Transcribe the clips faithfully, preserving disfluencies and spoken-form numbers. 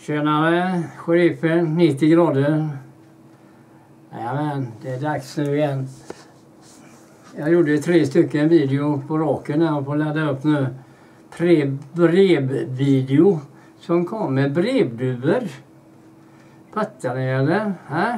Tjenare, sheriffen, nittio grader. Jajamän, det är dags nu igen. Jag gjorde tre stycken video på raken här och får ladda upp nu. Tre brevvideo som kom med brevduvor. Fattar ni eller? Här.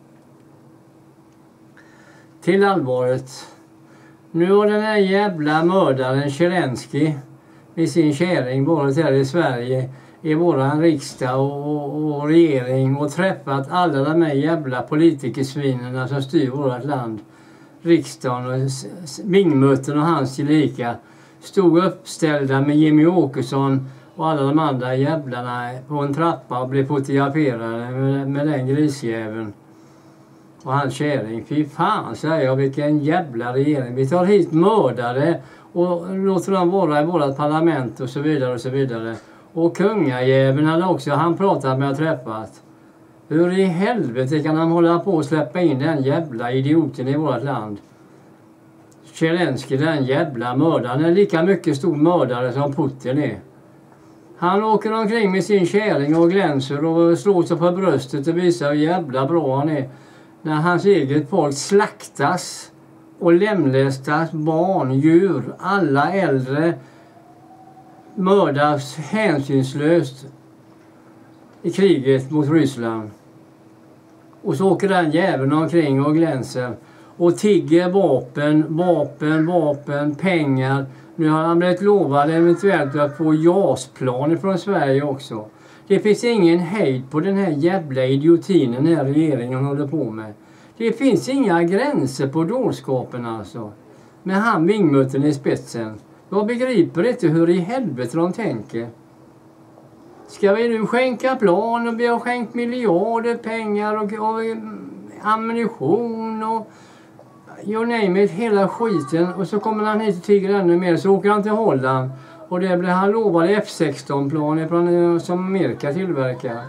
Till allvaret. Nu har den här jävla mördaren Zelensky med sin käring varit här i Sverige i våran riksdag och, och, och regering och träffat alla de här jävla politikersvinerna som styr vårt land. Riksdagen och Vingmutten och hans tillika stod uppställda med Jimmy Åkesson och alla de andra jävlarna på en trappa och blev fotograferade med, med den grisjäveln och hans käring. Fy fan, säger jag, vilken jävla regering. Vi tar hit mördare och låter dem vara i vårt parlament och så vidare och så vidare. Och kungajäveln hade också han pratat med och träffat. Hur i helvete kan han hålla på och släppa in den jävla idioten i vårt land? Zelensky, den jävla mördaren, är lika mycket stor mördare som Putin är. Han åker omkring med sin käring och glänser och slår sig på bröstet och visar hur jävla bra han är. När hans eget folk slaktas och lemlästas, barn, djur, alla äldre mördas hänsynslöst i kriget mot Ryssland. Och så åker den jäveln omkring och glänser och tigger vapen, vapen, vapen, pengar. Nu har han blivit lovad eventuellt att få jasplan från Sverige också. Det finns ingen hejd på den här jävla idiotinen den här regeringen håller på med. Det finns inga gränser på dårskapen alltså. Med han Vingmutten i spetsen. Jag begriper inte hur i helvete de tänker. Ska vi nu skänka plan och vi har skänkt miljarder pengar och, och ammunition och you name it, hela skiten. Och så kommer han hit och tigger ännu mer, så åker han till Holland. Och det blir han lovad F sexton-plan från, som Amerika tillverkar.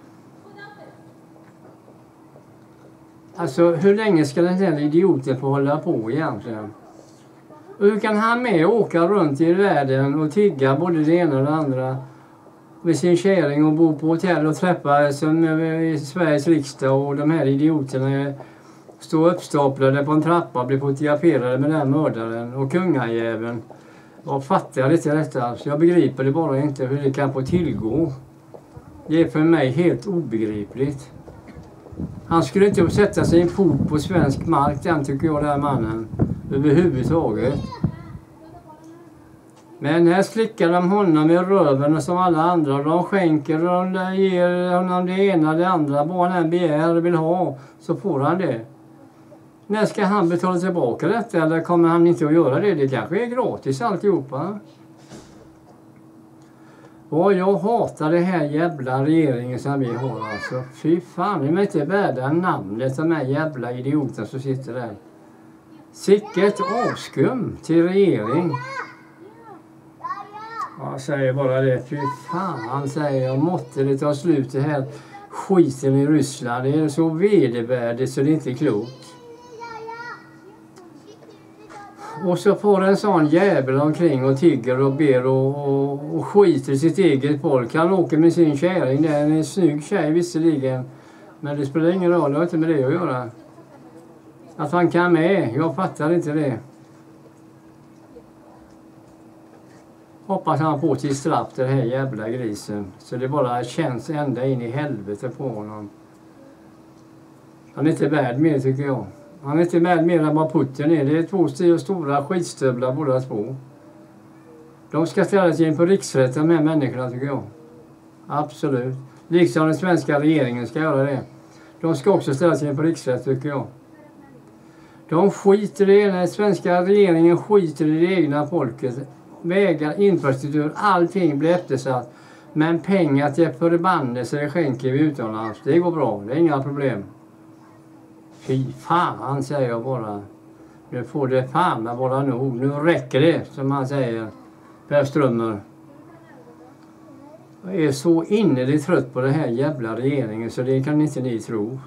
Alltså hur länge ska den här idioten få hålla på egentligen? Och hur kan han med åka runt i världen och tigga både det ena och det andra med sin käring och bo på hotell och träffa som i Sveriges riksdag och de här idioterna stå uppstaplade på en trappa och bli fotograferade med den mördaren och kungajäveln. Jag fattar inte detta, så jag begriper det bara inte hur det kan få tillgå. Det är för mig helt obegripligt. Han skulle inte sätta sig en fot på svensk mark, den tycker jag, den här mannen. Överhuvudtaget. Men här slickar de honom i röven som alla andra. De skänker och de ger honom det ena det andra. Bara han begär och vill ha så får han det. När ska han betala tillbaka detta? Eller kommer han inte att göra det? Det kanske är gratis alltihopa. Och jag hatar det här jävla regeringen som vi har alltså. Fy fan, de är inte värda namnet av de här jävla idioterna som sitter där. Sicket avskum till regering. Jag säger bara det. Fy fan, säger jag. Måtte det ta slut det här skiten i Ryssland. Det är så vedervärdigt så det är inte klokt. Och så får en sån jävel omkring och tigger och ber och, och, och skiter i sitt eget folk. Han åker med sin käring. Det är en snygg tjej visserligen. Men det spelar ingen roll. Det har inte med det att göra. Att han kan med. Jag fattar inte det. Hoppas han får till straff den här jävla grisen. Så det bara känns ända in i helvete på honom. Han är inte värd mer tycker jag. Han är inte värd mer än vad Putin är. Det är två stora skitstövlar båda två. De ska ställa sig in på riksrätten med människorna tycker jag. Absolut. Liksom den svenska regeringen ska göra det. De ska också ställa sig in på riksrätt tycker jag. De skiter i det. Den svenska regeringen skiter i det egna folket. Vägar, infrastruktur, allting blir eftersatt. Men pengar till förbannelser skänker vi utomlands. Det går bra, det är inga problem. Fy fan säger jag bara. Nu får det fan vara nog. Nu räcker det som man säger. Per Strömmer. Jag är så innerligt trött på den här jävla regeringen så det kan inte ni tro.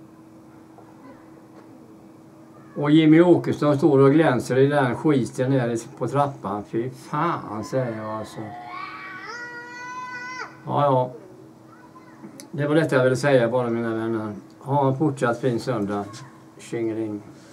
Och Jimmy Åkesson står och glänser i den skiten där på trappan. Fy fan säger jag alltså. Ja ja. Det var detta jag ville säga bara, mina vänner. Ha en fortsatt fin söndag. Tjingeling.